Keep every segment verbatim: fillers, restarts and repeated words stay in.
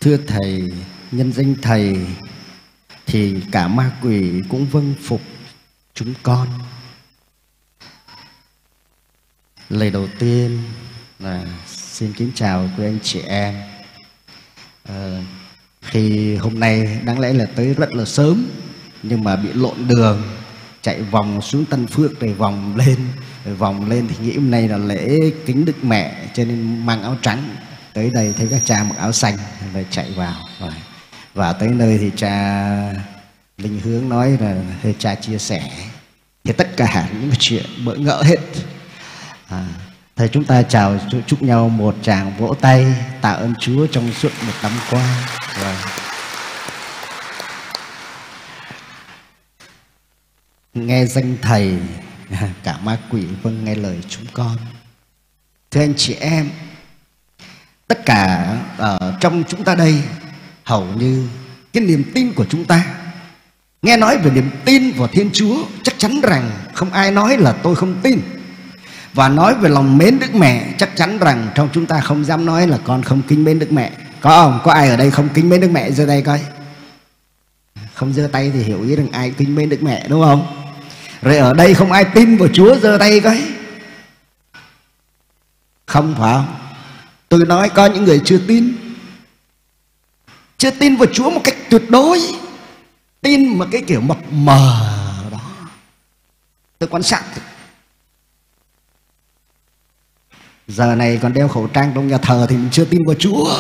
Thưa Thầy, nhân danh Thầy thì cả ma quỷ cũng vâng phục chúng con. Lời đầu tiên là xin kính chào quý anh chị em. à, Khi hôm nay đáng lẽ là tới rất là sớm, nhưng mà bị lộn đường, chạy vòng xuống Tân Phước rồi vòng lên, rồi vòng lên thì nghĩ hôm nay là lễ kính Đức Mẹ, cho nên mang áo trắng. Tới đây thấy các cha mặc áo xanh rồi chạy vào. Rồi và tới nơi thì cha Linh Hướng nói là hơi cha chia sẻ, thì tất cả những chuyện bỡ ngỡ hết. à, Thầy, chúng ta chào chúc nhau một tràng vỗ tay tạ ơn Chúa trong suốt một năm qua. Rồi. Nghe danh Thầy, cả ma quỷ vâng nghe lời chúng con. Thưa anh chị em, tất cả ở trong chúng ta đây, hầu như cái niềm tin của chúng ta, nghe nói về niềm tin vào Thiên Chúa, chắc chắn rằng không ai nói là tôi không tin. Và nói về lòng mến Đức Mẹ, chắc chắn rằng trong chúng ta không dám nói là con không kính mến Đức Mẹ. Có không? Có ai ở đây không kính mến Đức Mẹ giơ tay coi. Không giơ tay thì hiểu ý rằng ai kính mến Đức Mẹ, đúng không? Rồi ở đây không ai tin vào Chúa giơ tay coi. Không phải không? Tôi nói có những người chưa tin, chưa tin vào Chúa một cách tuyệt đối, tin mà cái kiểu mập mờ đó. Tôi quan sát giờ này còn đeo khẩu trang trong nhà thờ thì mình chưa tin vào Chúa.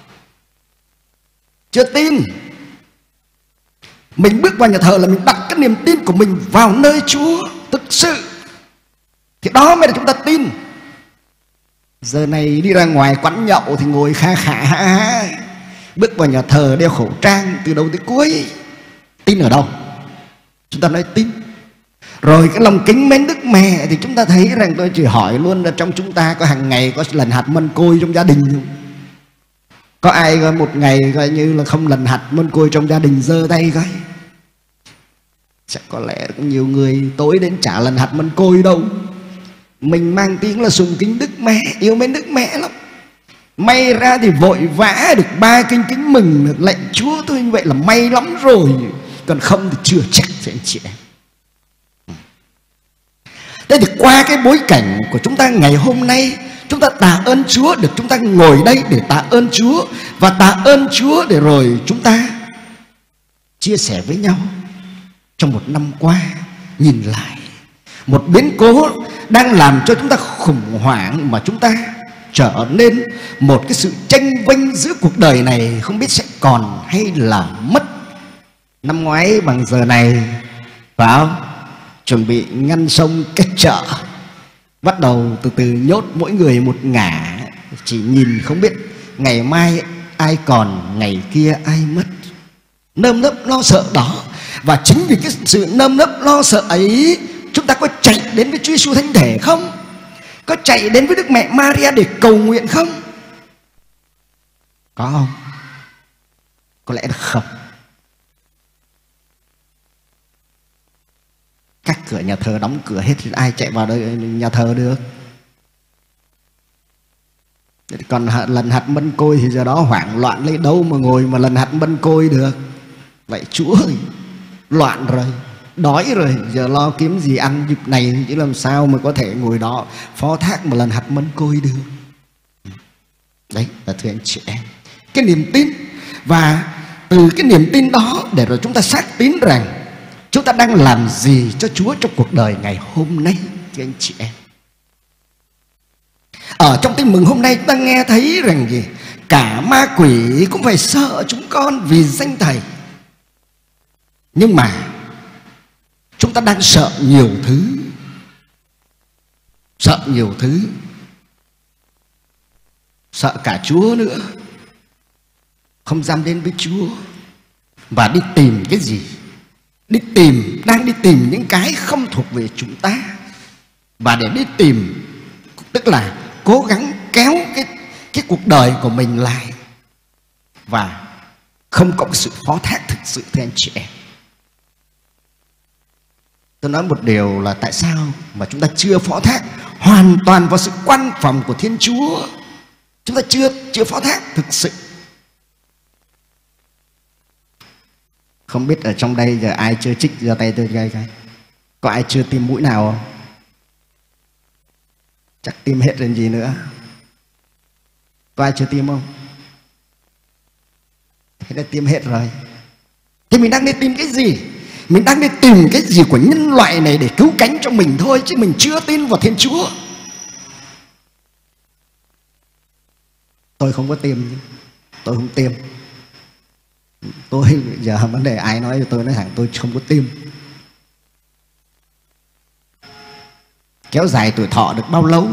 Chưa tin. Mình bước vào nhà thờ là mình đặt cái niềm tin của mình vào nơi Chúa thực sự, thì đó mới là chúng ta tin. Giờ này đi ra ngoài quán nhậu thì ngồi kha khả ha ha, bước vào nhà thờ đeo khẩu trang từ đầu tới cuối. Tin ở đâu? Chúng ta nói tin. Rồi cái lòng kính mến Đức Mẹ thì chúng ta thấy rằng, tôi chỉ hỏi luôn là trong chúng ta có hàng ngày có lần hạt mân côi trong gia đình không? Có ai có một ngày coi như là không lần hạt mân côi trong gia đình giơ tay coi. Chắc có lẽ cũng nhiều người tối đến chả lần hạt mân côi đâu. Mình mang tiếng là sùng kính Đức Mẹ, yêu mến Đức Mẹ lắm. May ra thì vội vã được ba kinh kính mừng, được lệnh Chúa thôi, như vậy là may lắm rồi. Còn không thì chưa chắc sẽ anh chị em. Thế thì qua cái bối cảnh của chúng ta ngày hôm nay, chúng ta tạ ơn Chúa được chúng ta ngồi đây để tạ ơn Chúa. Và tạ ơn Chúa để rồi chúng ta chia sẻ với nhau trong một năm qua. Nhìn lại một biến cố đang làm cho chúng ta khủng hoảng, mà chúng ta trở nên một cái sự tranh vênh giữa cuộc đời này, không biết sẽ còn hay là mất. Năm ngoái bằng giờ này, phải không? Chuẩn bị ngăn sông kết chợ, bắt đầu từ từ nhốt mỗi người một ngả, chỉ nhìn không biết ngày mai ai còn, ngày kia ai mất. Nơm nớp lo sợ đó. Và chính vì cái sự nơm nớp lo sợ ấy, chúng ta có chạy đến với Chúa Giêsu Thánh Thể không? Có chạy đến với Đức Mẹ Maria để cầu nguyện không? Có không? Có lẽ là không. Các cửa nhà thờ đóng cửa hết thì ai chạy vào đây nhà thờ được? Còn lần hạt mân côi thì giờ đó hoảng loạn lấy đâu mà ngồi mà lần hạt mân côi được. Vậy Chúa ơi, loạn rồi, đói rồi, giờ lo kiếm gì ăn dịp này, chứ làm sao mà có thể ngồi đó phó thác một lần hạt mân côi được. Đấy là thưa anh chị em, cái niềm tin. Và từ cái niềm tin đó để rồi chúng ta xác tín rằng chúng ta đang làm gì cho Chúa trong cuộc đời ngày hôm nay, thưa anh chị em. Ở trong tin mừng hôm nay chúng ta nghe thấy rằng gì? Cả ma quỷ cũng phải sợ chúng con vì danh Thầy. Nhưng mà chúng ta đang sợ nhiều thứ. Sợ nhiều thứ. Sợ cả Chúa nữa. Không dám đến với Chúa. Và đi tìm cái gì? Đi tìm, đang đi tìm những cái không thuộc về chúng ta. Và để đi tìm, tức là cố gắng kéo cái, cái cuộc đời của mình lại. Và không có sự phó thác thực sự, thưa anh chị em. Tôi nói một điều là tại sao mà chúng ta chưa phó thác hoàn toàn vào sự quan phòng của Thiên Chúa. Chúng ta chưa chưa phó thác thực sự. Không biết ở trong đây giờ ai chưa trích, giơ tay tôi gây cái. Có ai chưa tiêm mũi nào không? Chắc tiêm hết rồi gì nữa. Có ai chưa tiêm không? Thế là tiêm hết rồi. Thì mình đang đi tìm cái gì? Mình đang đi tìm cái gì của nhân loại này để cứu cánh cho mình thôi, chứ mình chưa tin vào Thiên Chúa. Tôi không có tiêm, tôi không tiêm. Tôi giờ vấn đề ai nói cho tôi nói thẳng tôi không có tiêm. Kéo dài tuổi thọ được bao lâu?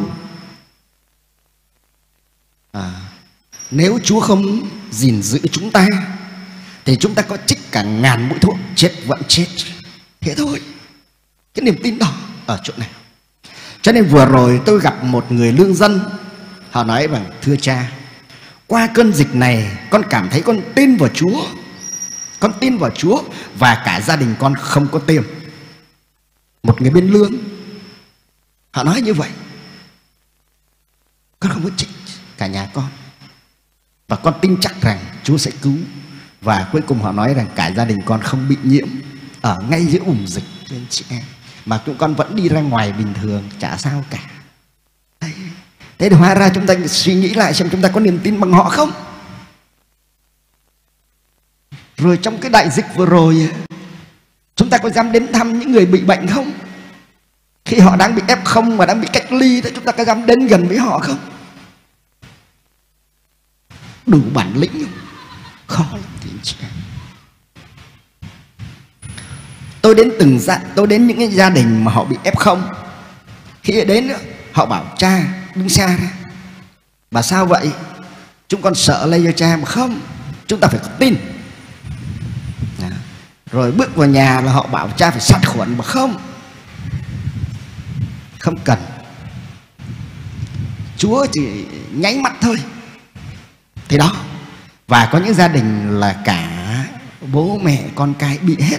À, nếu Chúa không gìn giữ chúng ta thì chúng ta có chích cả ngàn mũi thuốc chết vẫn chết. Thế thôi. Cái niềm tin đó ở chỗ này. Cho nên vừa rồi tôi gặp một người lương dân. Họ nói rằng thưa cha, qua cơn dịch này con cảm thấy con tin vào Chúa. Con tin vào Chúa và cả gia đình con không có tiêm. Một người bên lương, họ nói như vậy. Con không có chích cả nhà con, và con tin chắc rằng Chúa sẽ cứu. Và cuối cùng họ nói rằng cả gia đình con không bị nhiễm ở ngay giữa ủng dịch anh chị em. Mà chúng con vẫn đi ra ngoài bình thường, chả sao cả. Đấy. Thế thì hóa ra chúng ta suy nghĩ lại xem chúng ta có niềm tin bằng họ không. Rồi trong cái đại dịch vừa rồi, chúng ta có dám đến thăm những người bị bệnh không? Khi họ đang bị ép không và đang bị cách ly thì chúng ta có dám đến gần với họ không? Đủ bản lĩnh không? Khó lắm thì anh chị em. Tôi đến từng gia, tôi đến những cái gia đình mà họ bị ép không. Khi đến họ bảo cha đứng xa ra. Bà sao vậy? Chúng con sợ lây cho cha. Mà không, chúng ta phải có tin. Đó. Rồi bước vào nhà là họ bảo cha phải sát khuẩn. Mà không, không cần. Chúa chỉ nháy mắt thôi. Thế đó. Và có những gia đình là cả bố mẹ con cái bị hết.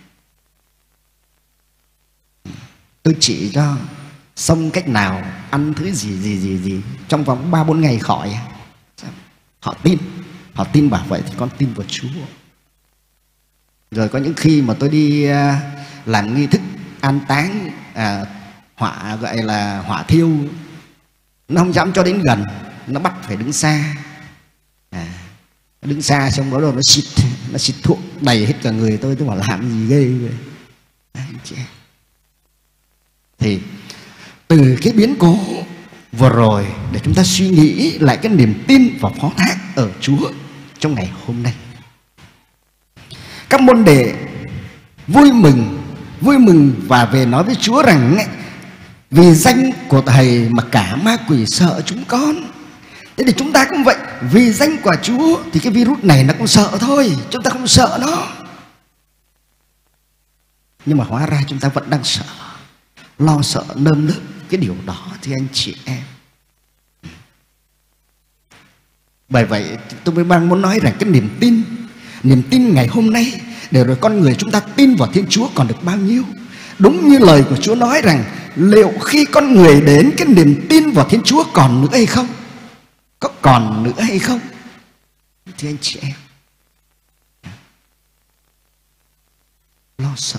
Tôi chỉ cho xong cách nào ăn thứ gì gì gì gì trong vòng ba bốn ngày khỏi. Họ tin. Họ tin bảo vậy thì con tin vào Chúa. Rồi có những khi mà tôi đi làm nghi thức an táng, à, hỏa gọi là hỏa thiêu, nó không dám cho đến gần, nó bắt phải đứng xa. À, đứng xa xong đó rồi nó xịt, nó xịt thuốc đầy hết cả người tôi. Tôi bảo làm gì ghê vậy. Đấy, chị em. Thì từ cái biến cố vừa rồi để chúng ta suy nghĩ lại cái niềm tin và phó thác ở Chúa trong ngày hôm nay. Các môn đệ vui mừng, vui mừng và về nói với Chúa rằng vì danh của Thầy mà cả ma quỷ sợ chúng con. Thế thì chúng ta cũng vậy. Vì danh của Chúa thì cái virus này nó cũng sợ thôi. Chúng ta không sợ nó. Nhưng mà hóa ra chúng ta vẫn đang sợ. Lo sợ nơm nớp cái điều đó thì anh chị em. Bởi vậy tôi mới đang muốn nói rằng cái niềm tin, niềm tin ngày hôm nay, để rồi con người chúng ta tin vào Thiên Chúa còn được bao nhiêu. Đúng như lời của Chúa nói rằng liệu khi con người đến cái niềm tin vào Thiên Chúa còn nữa hay không? Có còn nữa hay không? Thì anh chị em lo sợ.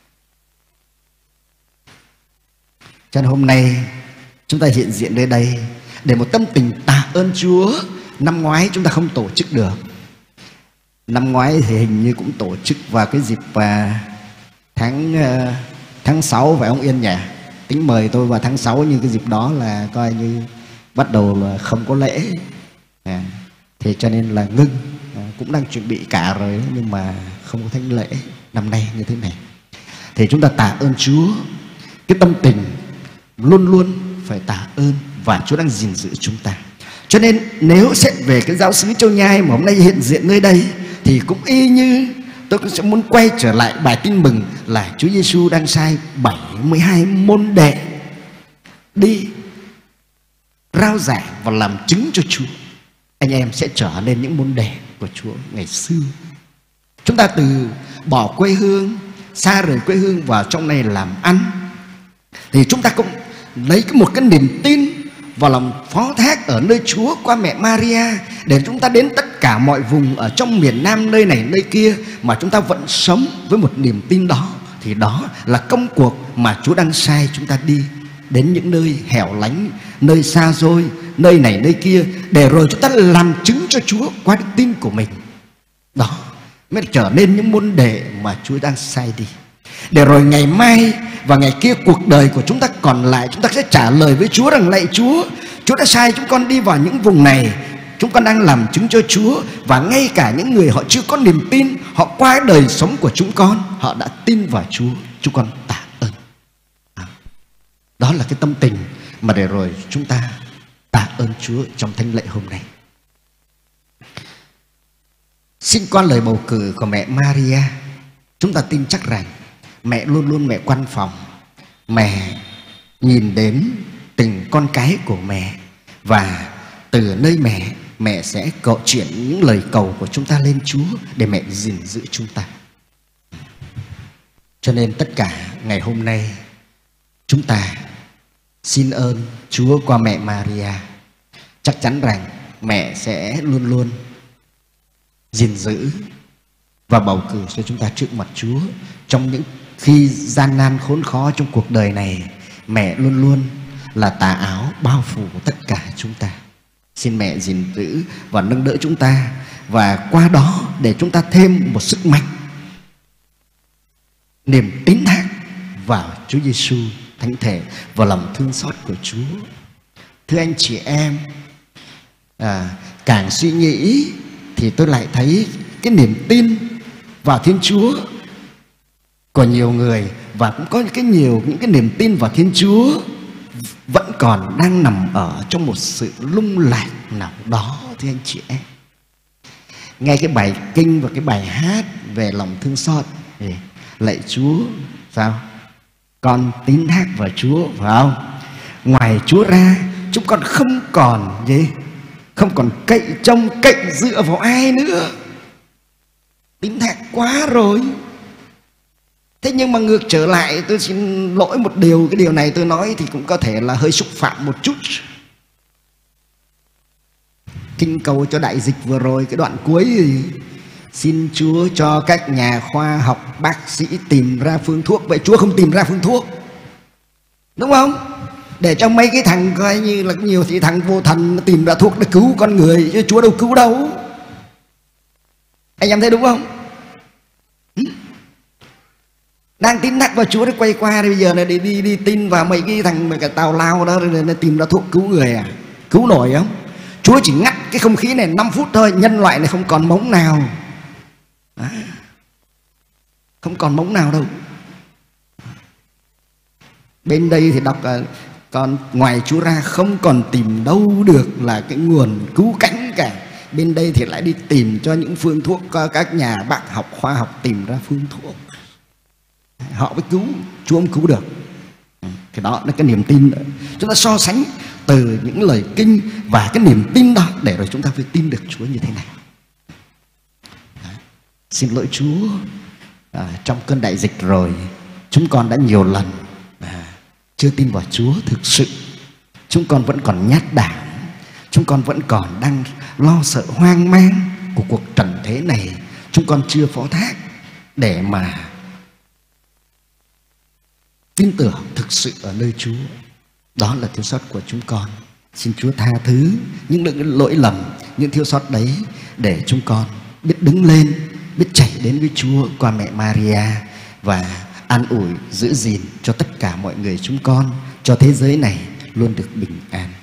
Cho nên hôm nay chúng ta hiện diện nơi đây để một tâm tình tạ ơn Chúa. Năm ngoái chúng ta không tổ chức được. Năm ngoái thì hình như cũng tổ chức vào cái dịp và tháng tháng sáu phải không Yên nhỉ? Tính mời tôi vào tháng sáu, nhưng cái dịp đó là coi như bắt đầu là không có lễ. À, thế cho nên là ngưng. À, cũng đang chuẩn bị cả rồi nhưng mà không có thánh lễ năm nay như thế này. Thì chúng ta tạ ơn Chúa. Cái tâm tình luôn luôn phải tạ ơn, và Chúa đang gìn giữ chúng ta. Cho nên nếu xét về cái giáo xứ Châu Nhai mà hôm nay hiện diện nơi đây thì cũng y như tôi cũng sẽ muốn quay trở lại bài tin mừng là Chúa Giêsu đang sai bảy mươi hai môn đệ đi rao giảng và làm chứng cho Chúa. Anh em sẽ trở nên những môn đệ của Chúa ngày xưa. Chúng ta từ bỏ quê hương, xa rời quê hương vào trong này làm ăn, thì chúng ta cũng lấy một cái niềm tin vào lòng phó thác ở nơi Chúa qua mẹ Maria, để chúng ta đến tất cả cả mọi vùng ở trong miền Nam nơi này nơi kia mà chúng ta vẫn sống với một niềm tin đó, thì đó là công cuộc mà Chúa đang sai chúng ta đi đến những nơi hẻo lánh, nơi xa xôi, nơi này nơi kia, để rồi chúng ta làm chứng cho Chúa qua đức tin của mình. Đó mới trở nên những môn đệ mà Chúa đang sai đi, để rồi ngày mai và ngày kia cuộc đời của chúng ta còn lại, chúng ta sẽ trả lời với Chúa rằng: lạy Chúa, Chúa đã sai chúng con đi vào những vùng này, chúng con đang làm chứng cho Chúa. Và ngay cả những người họ chưa có niềm tin, họ qua đời sống của chúng con, họ đã tin vào Chúa, chúng con tạ ơn. Đó là cái tâm tình mà để rồi chúng ta tạ ơn Chúa trong thánh lễ hôm nay. Xin qua lời bầu cử của mẹ Maria, chúng ta tin chắc rằng mẹ luôn luôn mẹ quan phòng, mẹ nhìn đến từng con cái của mẹ, và từ nơi mẹ, mẹ sẽ cầu chuyển những lời cầu của chúng ta lên Chúa để mẹ gìn giữ chúng ta. Cho nên tất cả ngày hôm nay chúng ta xin ơn Chúa qua mẹ Maria. Chắc chắn rằng mẹ sẽ luôn luôn gìn giữ và bầu cử cho chúng ta trước mặt Chúa. Trong những khi gian nan khốn khó trong cuộc đời này, mẹ luôn luôn là tà áo bao phủ tất cả chúng ta. Xin mẹ gìn giữ và nâng đỡ chúng ta, và qua đó để chúng ta thêm một sức mạnh, niềm tín thác vào Chúa Giêsu thánh thể và lòng thương xót của Chúa. Thưa anh chị em, à, càng suy nghĩ thì tôi lại thấy cái niềm tin vào Thiên Chúa của nhiều người, và cũng có những cái nhiều những cái niềm tin vào Thiên Chúa vẫn còn đang nằm ở trong một sự lung lạc nào đó. Thưa anh chị em, nghe cái bài kinh và cái bài hát về lòng thương xót, lạy Chúa, sao con tín thác vào Chúa, phải không? Ngoài Chúa ra chúng con không còn gì, không còn cậy trông cậy dựa vào ai nữa, tín thác quá rồi. Thế nhưng mà ngược trở lại, tôi xin lỗi một điều, cái điều này tôi nói thì cũng có thể là hơi xúc phạm một chút. Kinh cầu cho đại dịch vừa rồi, cái đoạn cuối thì xin Chúa cho các nhà khoa học, bác sĩ tìm ra phương thuốc. Vậy Chúa không tìm ra phương thuốc, đúng không? Để cho mấy cái thằng coi như là nhiều thì thằng vô thần nó tìm ra thuốc để cứu con người, chứ Chúa đâu cứu đâu. Anh em thấy đúng không? Đang tín thác vào Chúa để quay qua thì bây giờ này đi, đi đi tin vào mấy cái thằng mấy cái tào lao đó để, để tìm ra thuốc cứu người à? Cứu nổi không? Chúa chỉ ngắt cái không khí này năm phút thôi, nhân loại này không còn mống nào. À, không còn mống nào đâu. Bên đây thì đọc uh, còn ngoài Chúa ra không còn tìm đâu được là cái nguồn cứu cánh cả. Bên đây thì lại đi tìm cho những phương thuốc, các nhà bác học khoa học tìm ra phương thuốc, họ mới cứu, Chúa không cứu được. Thì đó là cái niềm tin đó. Chúng ta so sánh từ những lời kinh và cái niềm tin đó để rồi chúng ta phải tin được Chúa như thế này. Đó. Xin lỗi Chúa, à, trong cơn đại dịch rồi chúng con đã nhiều lần à, chưa tin vào Chúa thực sự. Chúng con vẫn còn nhát đảm, chúng con vẫn còn đang lo sợ hoang mang của cuộc trần thế này. Chúng con chưa phó thác để mà tin tưởng thực sự ở nơi Chúa. Đó là thiếu sót của chúng con. Xin Chúa tha thứ những lỗi lầm, những thiếu sót đấy, để chúng con biết đứng lên, biết chạy đến với Chúa qua mẹ Maria, và an ủi giữ gìn cho tất cả mọi người chúng con, cho thế giới này luôn được bình an.